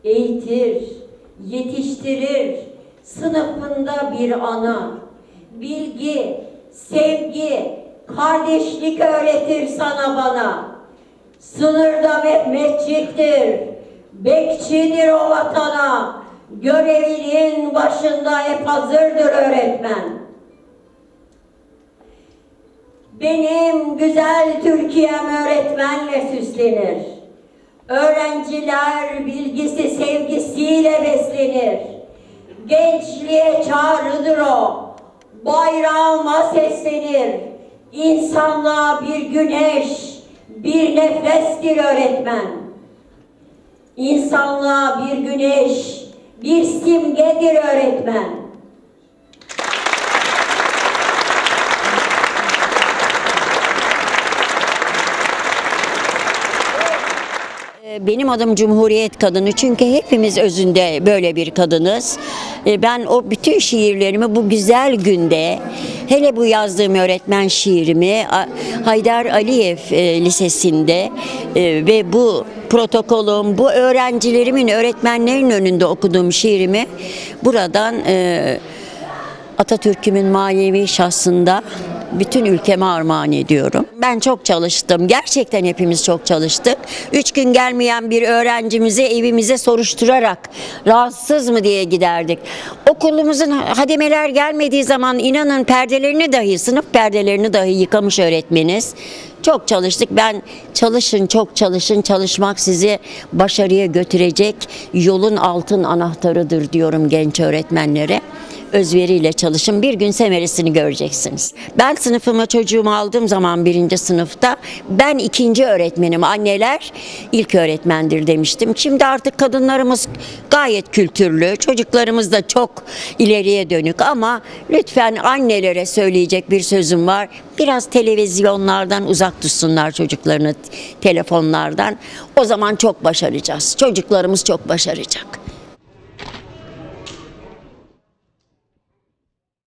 eğitir, yetiştirir, sınıfında bir ana. Bilgi, sevgi, kardeşlik öğretir sana bana. Sınırda Mehmetçiktir, bekçidir o vatana. Görevinin başında hep hazırdır öğretmen. Benim güzel Türkiye'm öğretmenle süslenir. Öğrenciler bilgisi sevgisiyle beslenir. Gençliğe çağrıdır o, bayrağıma seslenir. İnsanlığa bir güneş, bir nefestir öğretmen. İnsanlığa bir güneş, bir simgedir öğretmen. Benim adım Cumhuriyet Kadını, çünkü hepimiz özünde böyle bir kadınız. Ben o bütün şiirlerimi bu güzel günde, hele bu öğretmen şiirimi Haydar Aliyev Lisesi'nde ve bu protokolüm, bu öğrencilerimin, öğretmenlerin önünde okuduğum şiirimi buradan Atatürk'ümün manevi şahsında bütün ülkeme armağan ediyorum. Ben çok çalıştım. Gerçekten hepimiz çok çalıştık. 3 gün gelmeyen bir öğrencimizi evimize soruşturarak rahatsız mı diye giderdik. Okulumuzun hademeler gelmediği zaman inanın perdelerini dahi, sınıf perdelerini dahi yıkamış öğretmeniz. Çok çalıştık. Ben çalışın, çok çalışın. Çalışmak sizi başarıya götürecek yolun altın anahtarıdır diyorum genç öğretmenlere. Özveriyle çalışın, bir gün semeresini göreceksiniz. Ben sınıfıma çocuğumu aldığım zaman 1. sınıfta ben 2. öğretmenim, anneler ilk öğretmendir demiştim. Şimdi artık kadınlarımız gayet kültürlü, çocuklarımız da çok ileriye dönük, ama lütfen annelere söyleyecek bir sözüm var. Biraz televizyonlardan uzak tutsunlar çocuklarını, telefonlardan. O zaman çok başaracağız. Çocuklarımız çok başaracak.